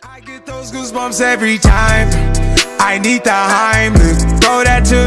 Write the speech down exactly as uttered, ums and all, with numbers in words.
I get those goosebumps every time. I need the Heimlich, throw that to